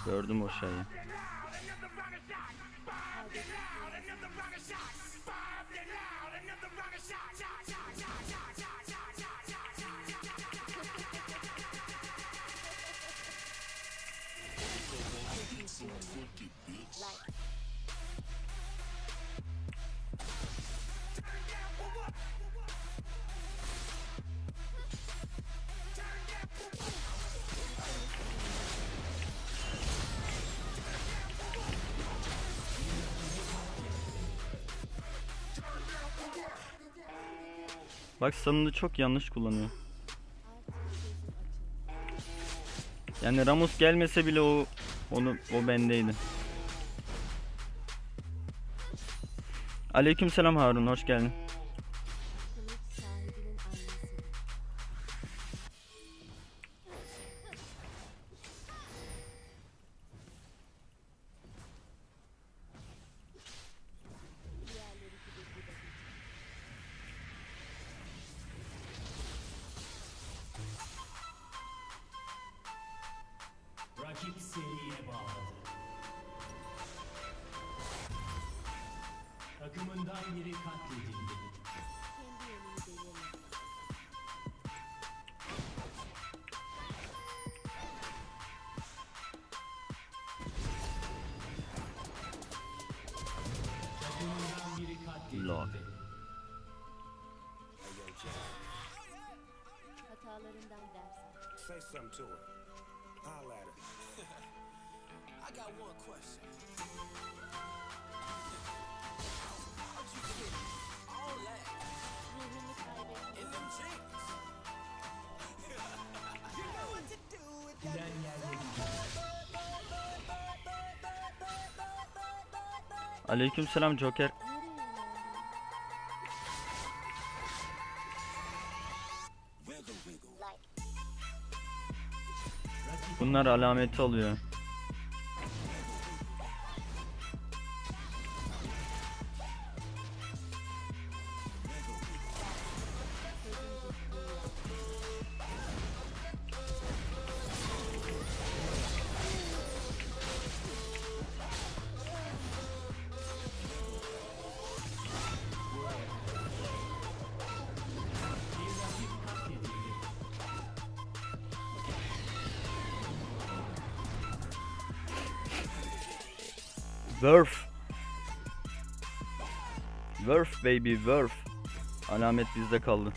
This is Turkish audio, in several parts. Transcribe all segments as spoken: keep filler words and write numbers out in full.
Gördüm o şeyi. Bak stun'ını çok yanlış kullanıyor. Yani Ramus gelmese bile o onu o bendeydi. Aleykümselam Harun, hoş geldin. Rakip seriye bağladı. Takımından biri katledildi. Takımından biri katledildi. Lord. Hatalarından ders. Say something to her. Holla at her. I got one question. How'd you get all that Ruhunu kaybettim. in them jeans? You know what to do with that. Bilen yerleri Aleykümselam Joker. Wiggle wiggle. Bunlar alameti alıyor. Wurf. Wurf baby wurf. Alamet bizde kaldı.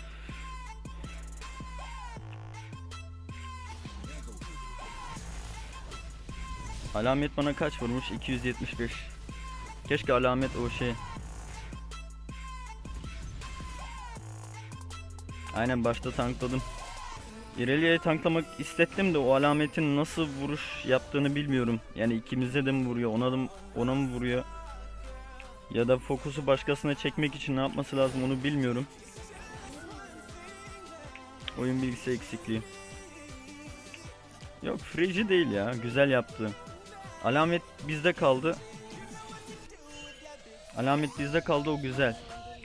Alamet bana kaç vurmuş? iki yüz yetmiş beş. Keşke alamet o şey. Aynen başta tankladım. İrelia'yı tanklamak istettim de o alametin nasıl vuruş yaptığını bilmiyorum. Yani ikimize de mi vuruyor, ona da mı, ona mı vuruyor? Ya da fokusu başkasına çekmek için ne yapması lazım onu bilmiyorum. Oyun bilgisi eksikliği. Yok Frigi değil ya, güzel yaptı. Alamet bizde kaldı. Alamet bizde kaldı, o güzel.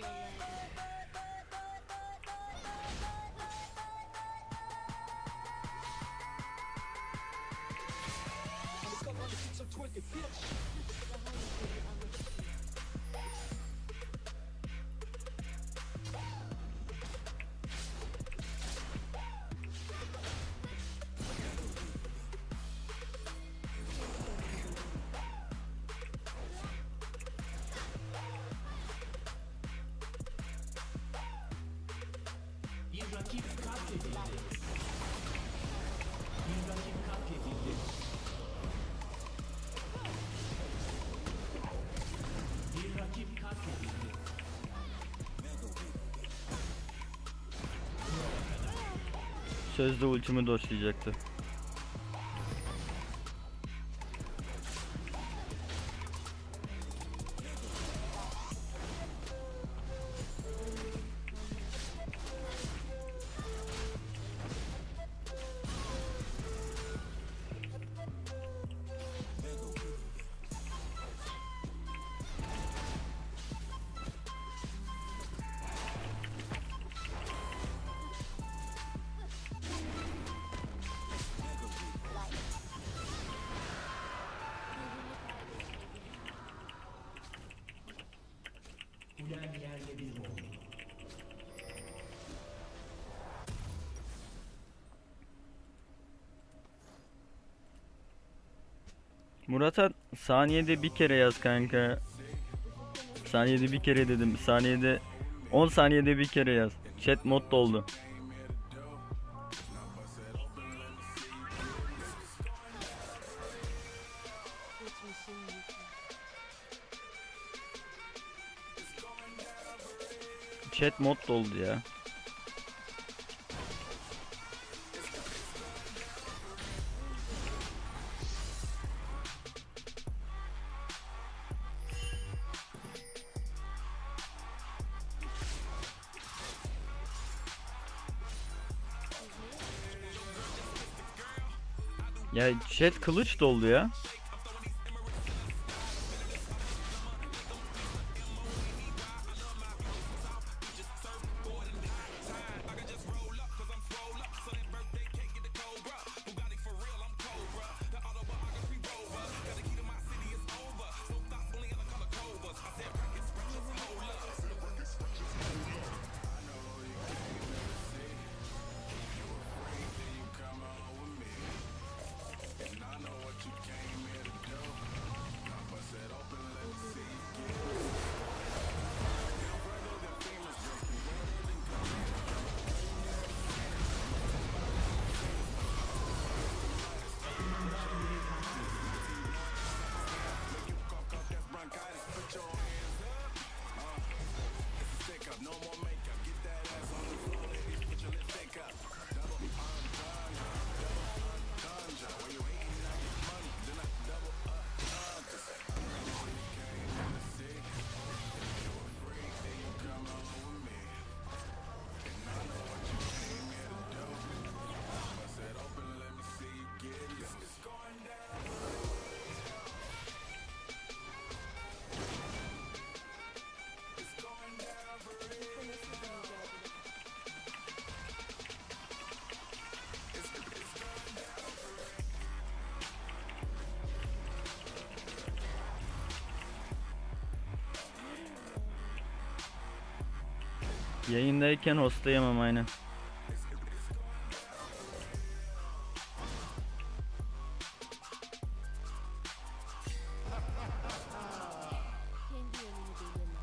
bir rakip katledildi. Bir rakip katledildi. Bir rakip katledildi. Sözde ultimi doşlayacaktı. Murat'a saniyede bir kere yaz kanka. Saniyede bir kere dedim. Saniyede on saniyede bir kere yaz. Chat mod doldu. Geçmişin yükü. Chat mod doldu ya. Ya chat kılıç doldu ya. Yayındayken hostlayamam aynen. Kendi yönünü belirle.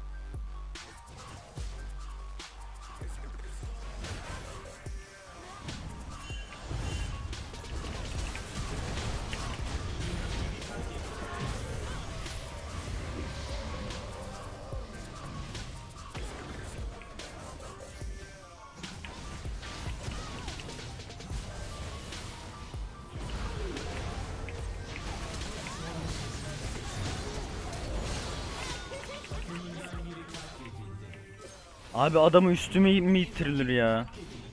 Abi adamı üstüme mi ittirilir ya?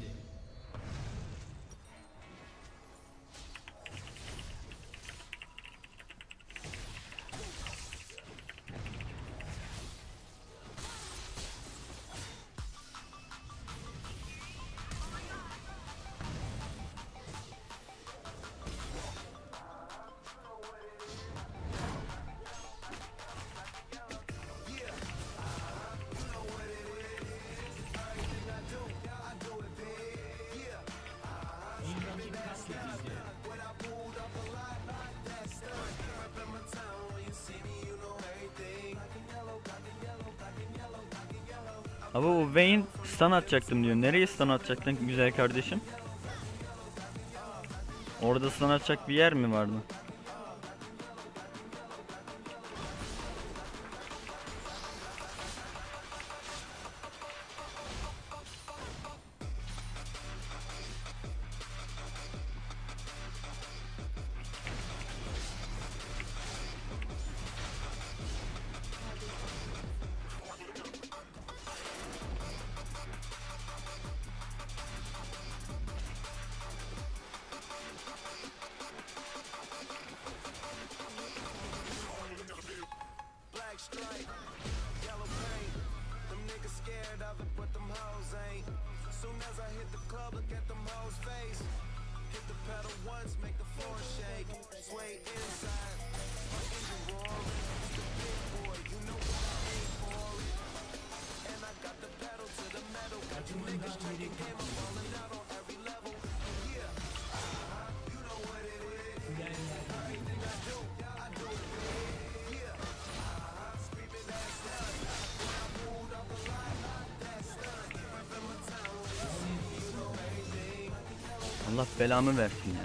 Abi o Vayne stun atacaktım diyor. Nereye stun atacaktın güzel kardeşim? Orada stun atacak bir yer mi vardı? Black stripe, yellow paint. Them niggas scared of it, but them hoes ain't. Soon as I hit the club, look at them hoes' face. Hit the pedal once, make the floor shake. Sway inside, my engine roaring. It's the big boy, you know what I aim for it. And I got the pedal to the metal. Got you niggas drinking game, I'm falling out on every level. Yeah, you know what it is. Everything I do, I do Allah belamı versin ya.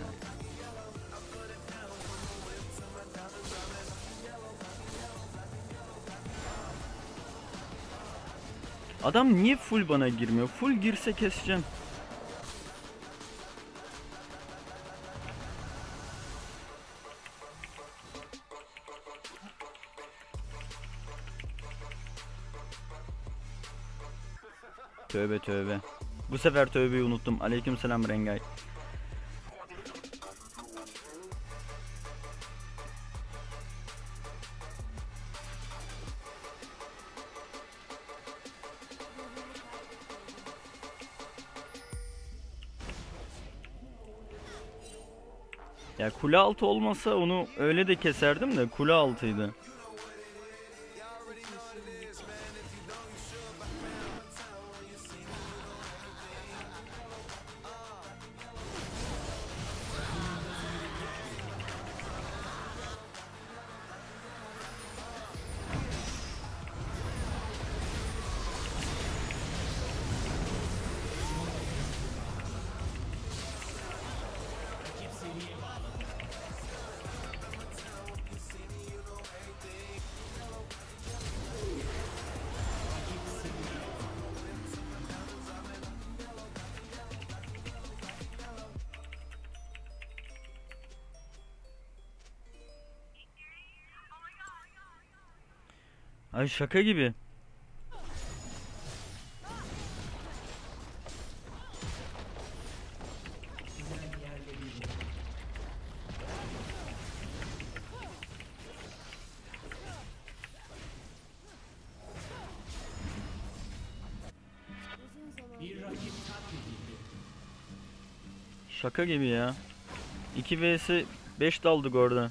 Adam niye full bana girmiyor? Full girse keseceğim. Tövbe tövbe. Bu sefer tövbeyi unuttum. Aleykümselam Rengay. Ya kule altı olmasa onu öyle de keserdim de kule altıydı. Ay şaka gibi. Uzun zaman Bir rakip katledildi. Şaka gibi ya. iki vs beş daldık orada.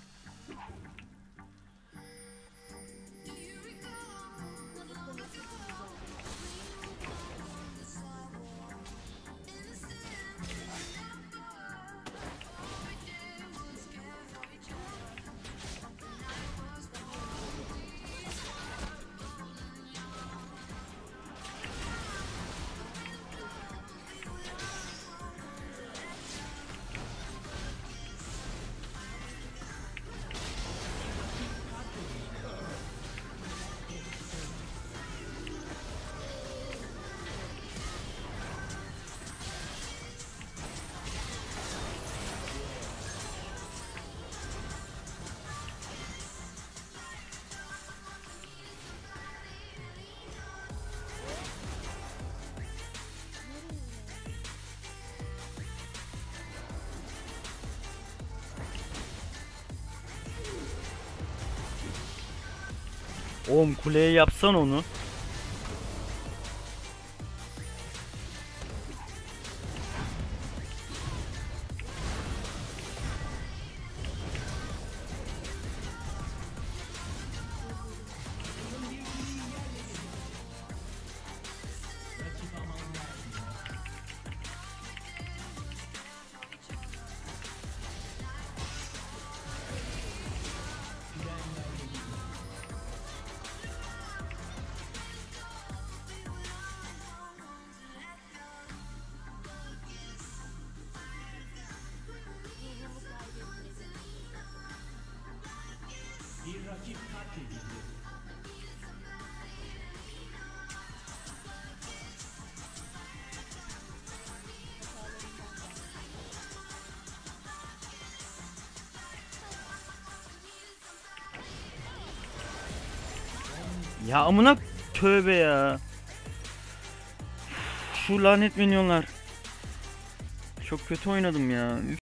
Oğlum kuleye yapsan onu. Rakip aman vermiyor. ruhumu kaybetmedim. Bir rakip katledildi. Ya amına tövbe ya. Şu lanet minyonlar. Çok kötü oynadım ya. Üf.